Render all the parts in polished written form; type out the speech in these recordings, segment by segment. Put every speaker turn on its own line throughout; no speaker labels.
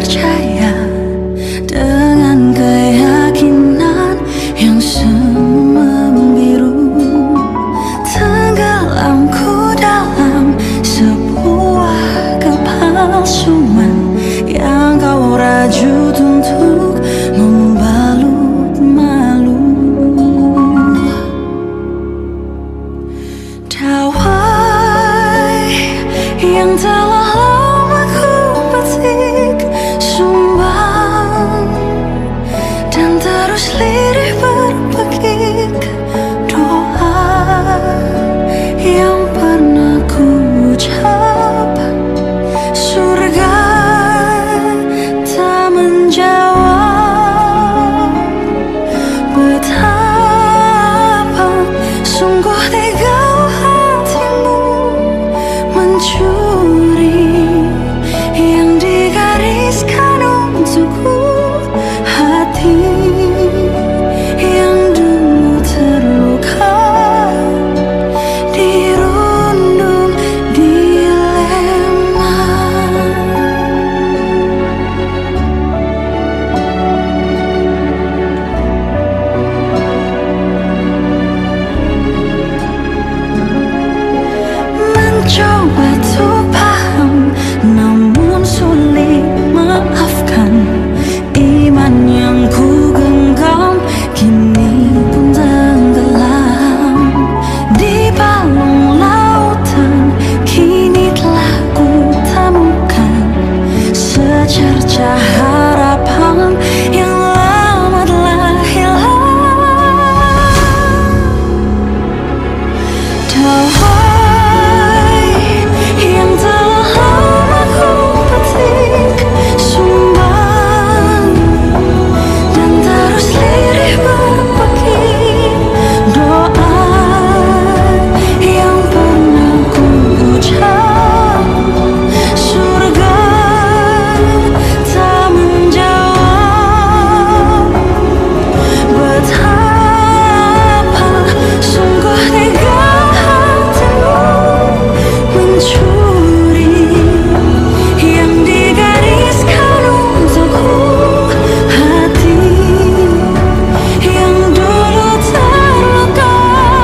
percaya dengan keyakinan yang semua membiru. Tenggelamku dalam sebuah kepalsuan yang kau rajut untuk membalut malu. Dawai yang telah lama ku petik sumbang dan terus lirih berpekik. Doa yang pernah ku ucap, surga tak menjawab. Betapa sungguh tega hatimu mencuri yang digariskan untukku. Hati yang dulu terluka dirundung dilema. Mencoba tuh paham, namun sulit maafkan. Iman yang ku genggam kini pun tenggelam di balung lautan. Kini telah ku temukan secercah harapan yang lama telah hilang. Dawai yang telah lama ku petik sumbang dan terus lirih berpekik. Doa yang pernah ku ucap, surga tak menjawab. Betapa sungguh tega hatimu mencuri yang digariskan untukku. Hati yang dulu terluka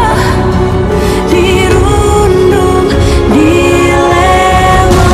dirundung dilema.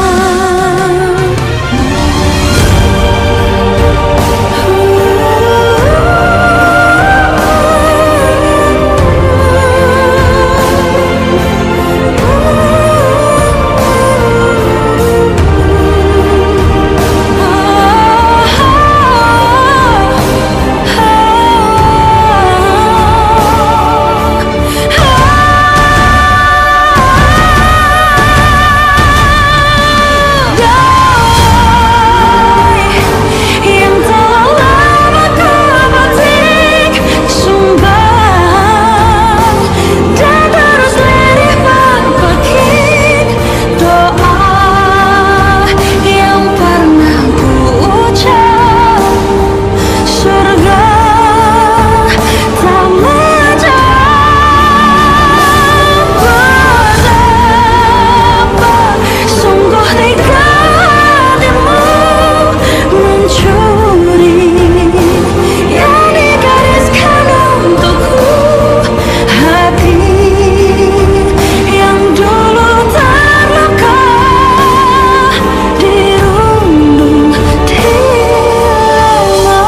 Yang telah lama ku petik sumbang dan terus lirih berpekik. Doa yang pernah ku ucap, surga tak menjawab. Betapa sungguh tega hatimu mencuri yang digariskan untukku. Hati yang dulu terluka dirundung dilema.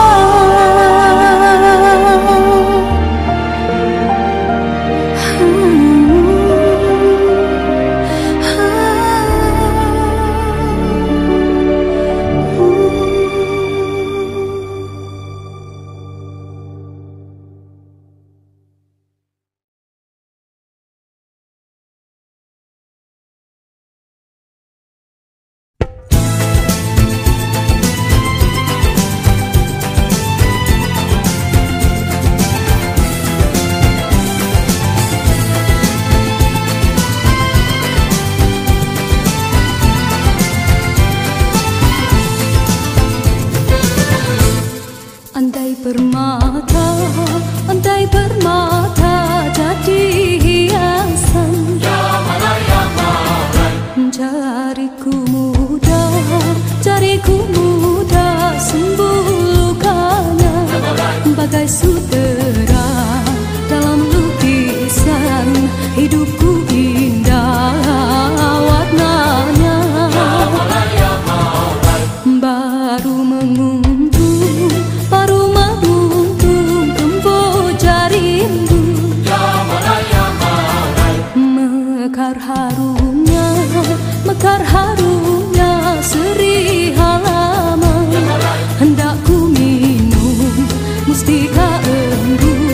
Andai permata jadi hiasan, jariku muda sembuh lukanya, bagai sutera dalam lukisan hidupku indah warnanya. Baru menguntung, baru menguntung Kamboja rindu. Mekar harumnya Seri halaman. Hendak ku minum mustika embu.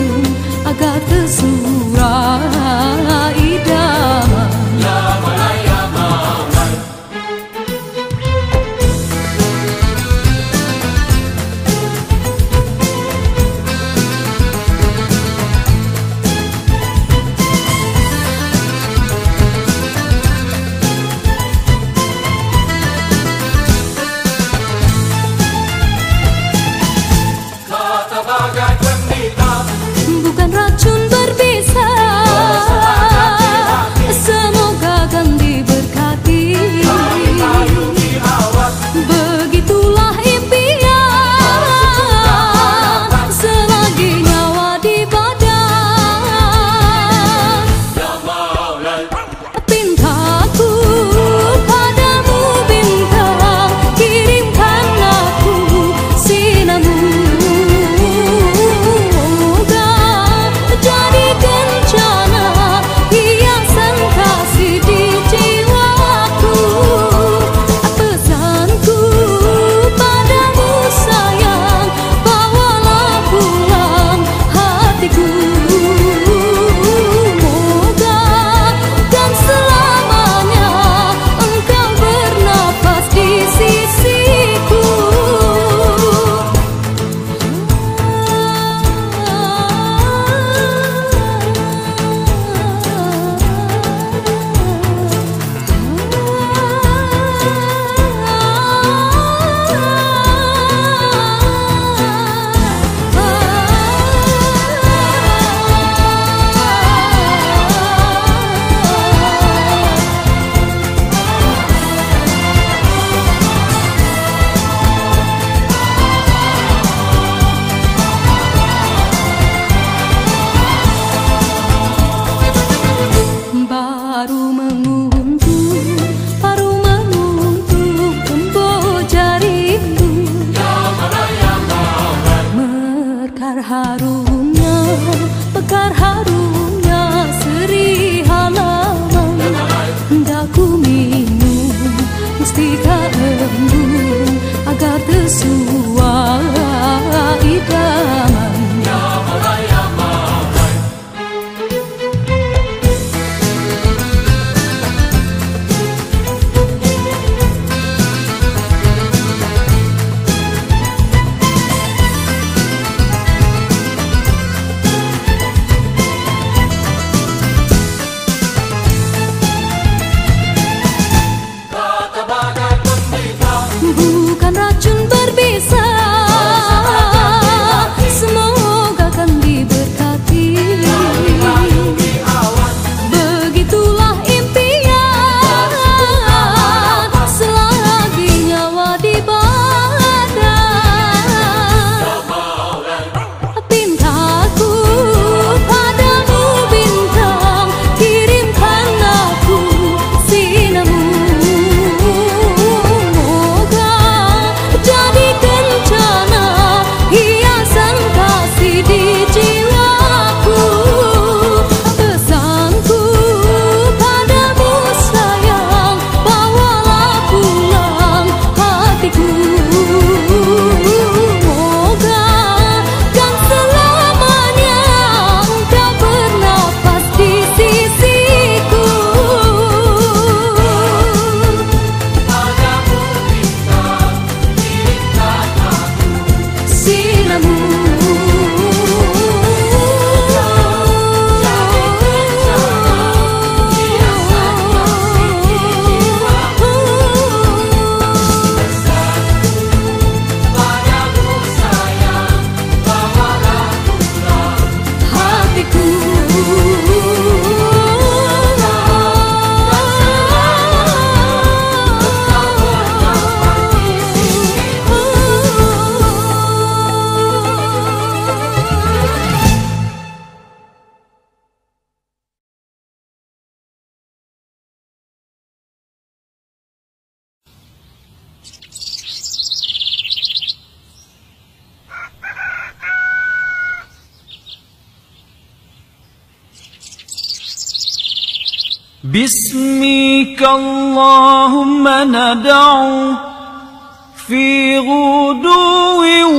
باسمك اللهم ندعو في غدو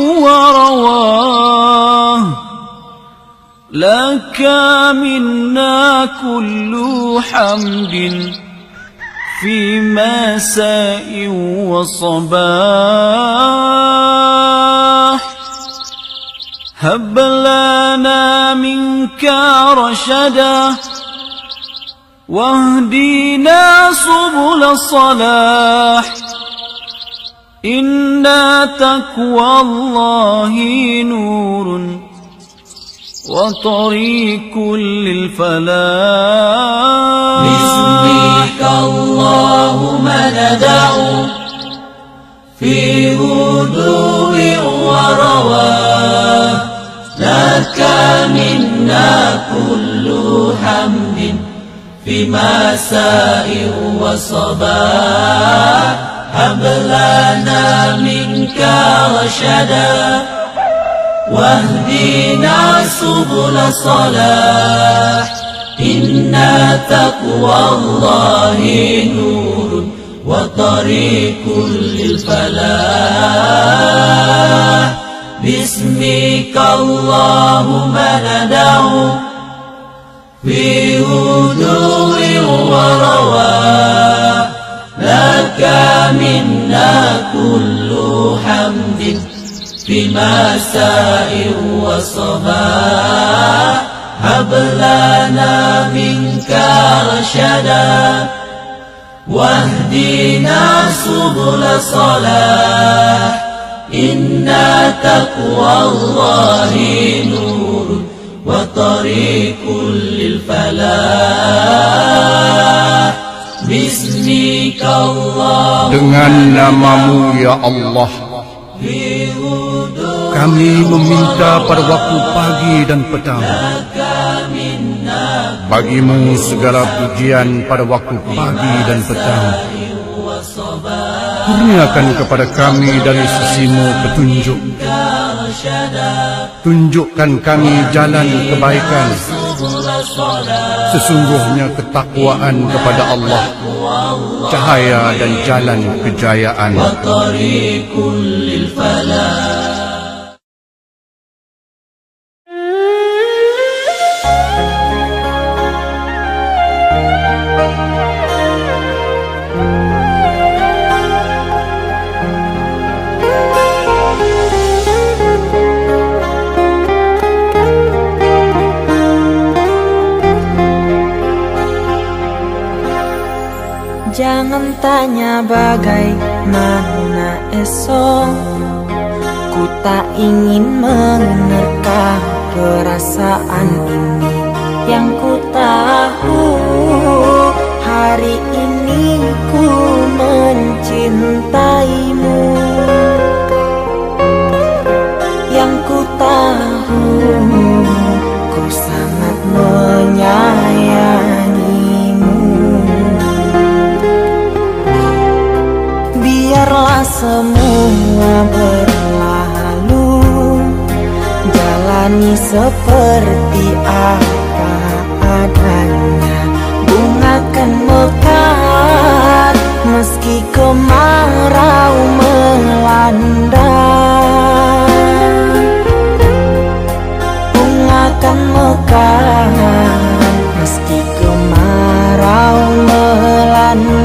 ورواه لك منا كل حمد في مساء وصباح هب لنا منك رشدا واهدنا سبل الصلاح إن تقوى الله نور وطريق للفلاح
باسمك اللهم ندعو في غدو ورواه لك منا كل حمد في مساء وصباح هب لنا منك رشدا واهدنا سبل الصلاح إن تقوى الله نور وطريق للفلاح باسمك اللهم ندعو في غدو ورواه لك منا كل حمد في مساء وصباح هب لنا منك رشدا واهدنا سبل الصلاح إن تقوى الله نور وطريق للفلاح باسمك الله
Dengan namamu ya Allah, kami meminta pada waktu pagi dan petang. Bagimu segala pujian pada waktu pagi dan petang. Kurniakan kepada kami dari sisimu petunjuk. Tunjukkan kami jalan kebaikan. Sesungguhnya ketakwaan kepada Allah cahaya dan jalan kejayaan.
Jangan tanya bagaimana esok, ku tak ingin menerka perasaan ini. Yang ku tahu hari ini ku mencintaimu. Yang ku tahu ku sangat menyayangimu. Biarlah semua berlalu, jalani seperti apa adanya. Bunga kan mekar meski kemarau melanda. Bunga kan mekar meski kemarau melanda.